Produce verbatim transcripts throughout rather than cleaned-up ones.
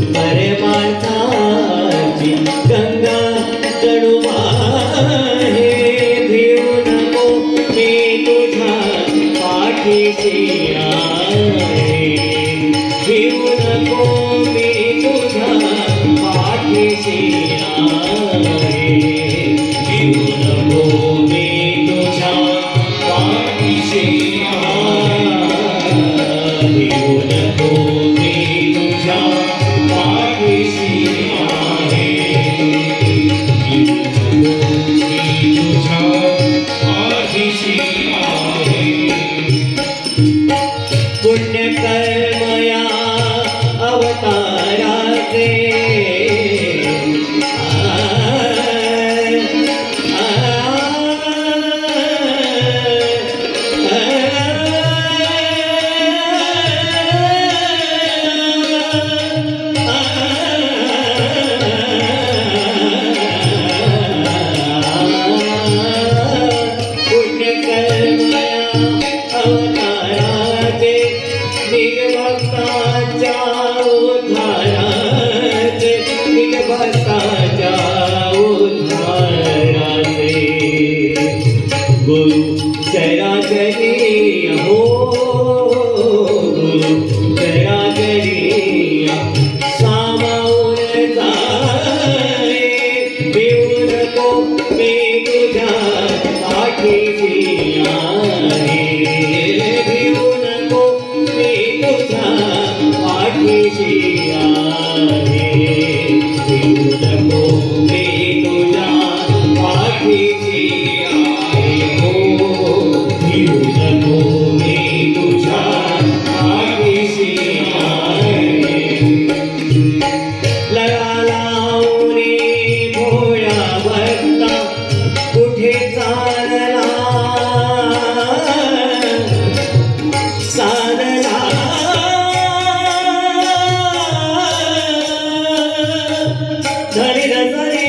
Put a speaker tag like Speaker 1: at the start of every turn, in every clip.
Speaker 1: परमार्थाची गंगा जणू वाहे भिवू नको मी तुझ्या पाठीशी आहे भिवू नको मी तुझ्या पाठीशी आहे भिवू नको मी तुझ्या पाठीशी आहे भिवू नको मी तुझ्या पाठीशी आहे भिवू नको मी तुझ्या पाठीशी आहे पुण्य कर्मया अवताराचे गुरु चराचरी हो गुरु चराचरी सामावून जाए भिवू नको मी तुझ्या पाठीशी आहे भिवू नको मी तुझ्या पाठीशी आहे भिवू नको मी तुझ्या पाठीशी भिवू नको मी तुझ्या पाठीशी आहे लळा लावणे भोळा भक्ता कुठे चालला चालला धरी धरी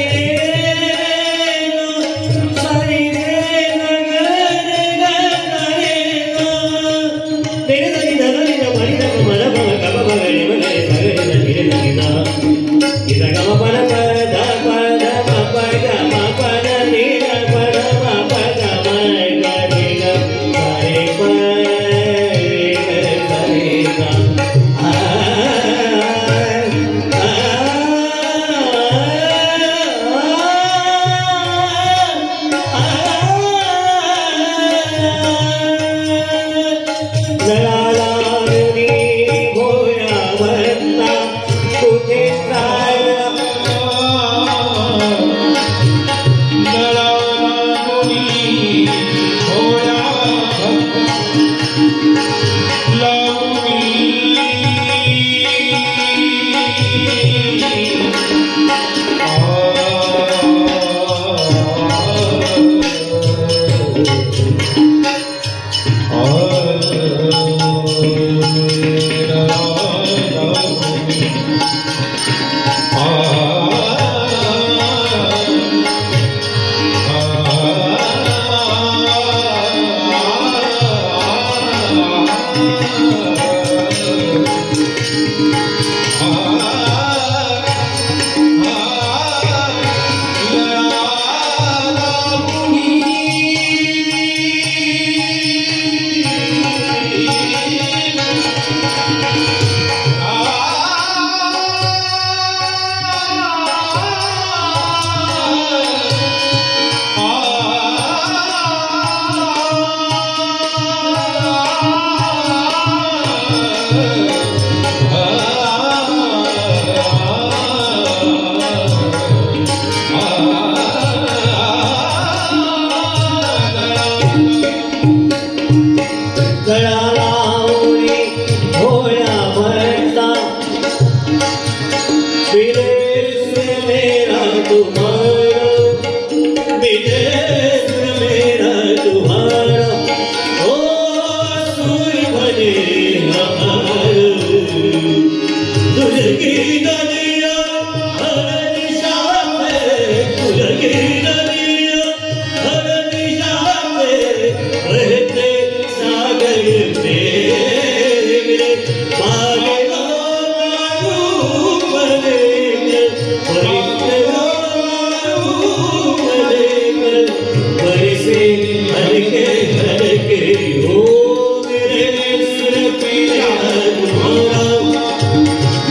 Speaker 2: Bye.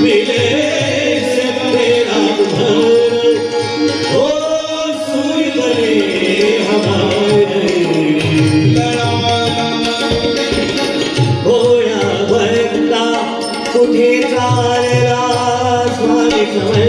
Speaker 1: मिले तेरा घर ओ सूर्य बने हमारे भोळा भक्ता कुठे चालला स्वामी समर्थ